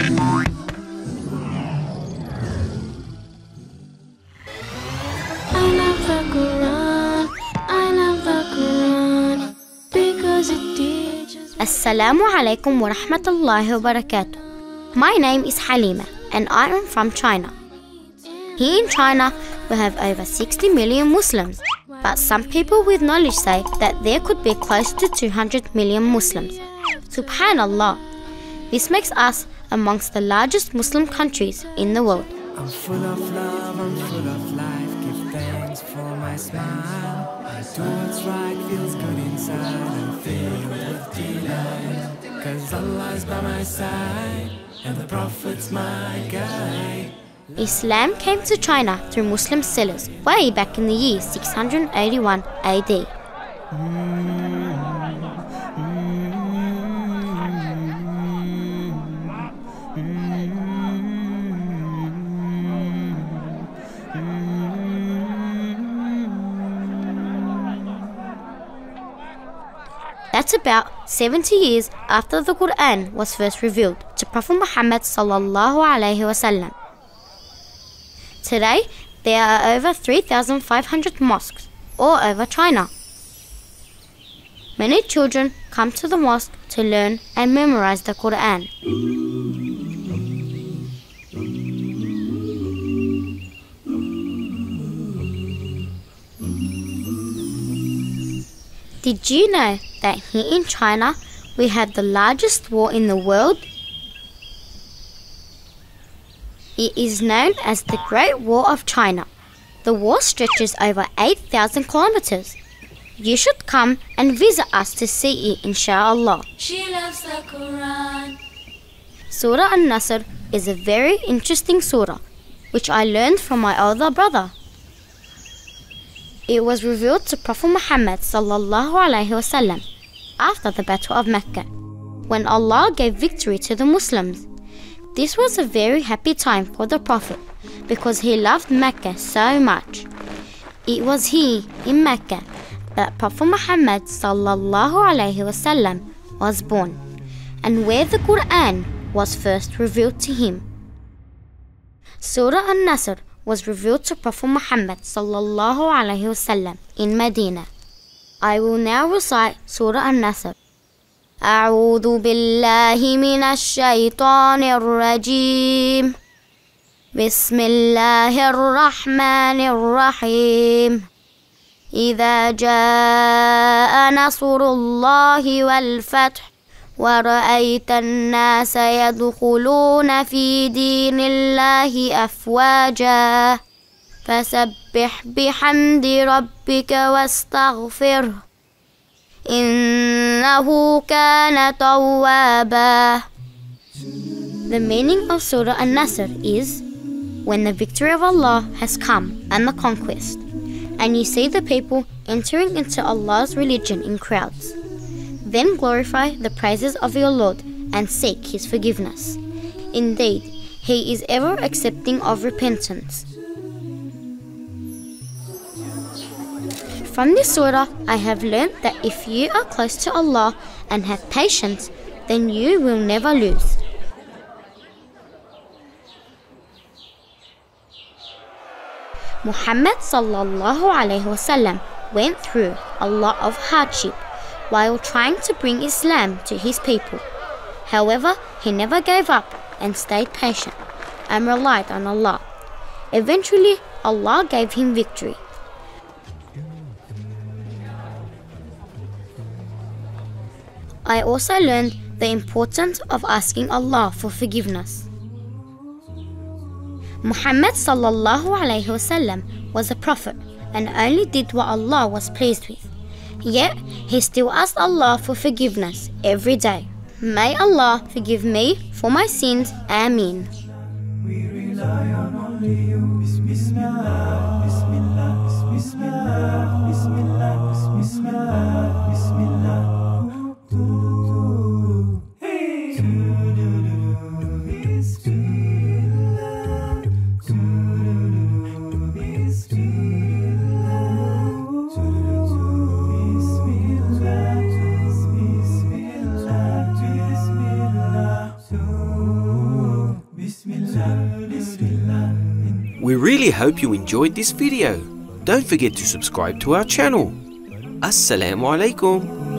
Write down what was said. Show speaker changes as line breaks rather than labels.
love the Quran. I love the Quran because it teaches.
Assalamu alaikum wa rahmatullahi wa barakatuh. My name is Halima and I am from China. Here in China, we have over 60 million Muslims, but some people with knowledge say that there could be close to 200 million Muslims. Subhanallah. This makes us amongst the largest Muslim countries in the world.
I'm full of love, I'm full of life. Give thanks for my smile. I do what's right, feels good inside. I'm filled with delight. Cause Allah's by my side and the Prophet's my guide.
Islam came to China through Muslim settlers way back in the year 681 AD. That's about 70 years after the Quran was first revealed to Prophet Muhammad sallallahu alaihi wasallam. Today, there are over 3,500 mosques all over China. Many children come to the mosque to learn and memorize the Quran. Did you know that here in China we have the largest wall in the world? It is known as the Great Wall of China. The wall stretches over 8,000 kilometers. You should come and visit us to see it, inshallah.
She loves the Quran.
Surah An-Nasr is a very interesting surah, which I learned from my older brother. It was revealed to Prophet Muhammad sallallahu alaihi wasallam after the Battle of Mecca, when Allah gave victory to the Muslims. This was a very happy time for the Prophet because he loved Mecca so much. It was here in Mecca that Prophet Muhammad sallallahu alaihi wasallam was born and where the Quran was first revealed to him. Surah An-Nasr was revealed to Prophet Muhammad sallallahu alaihi wasallam in Medina. I will now recite Surah An-Nasr. أعوذ بالله من الشيطان الرجيم بسم الله الرحمن الرحيم إذا جاء نصر الله والفتح ورأيت الناس يدخلون في دين الله أفواجا فسبح بحمد ربك واستغفره إنه كان توابا. The meaning of Surah An-Nasr is when the victory of Allah has come and the conquest, and you see the people entering into Allah's religion in crowds. Then glorify the praises of your Lord and seek His forgiveness. Indeed, He is ever accepting of repentance. From this surah, I have learned that if you are close to Allah and have patience, then you will never lose. Muhammad sallallahu alaihi wasallam went through a lot of hardship while trying to bring Islam to his people. However, he never gave up and stayed patient and relied on Allah. Eventually, Allah gave him victory. I also learned the importance of asking Allah for forgiveness. Muhammad sallallahu alaihi wasallam was a prophet and only did what Allah was pleased with. Yet, he still asked Allah for forgiveness every day. May Allah forgive me for my sins. Ameen.
We rely on only you. Bismillah, Bismillah, Bismillah, Bismillah, Bismillah, Bismillah.
We really hope you enjoyed this video. Don't forget to subscribe to our channel. Assalamu alaikum.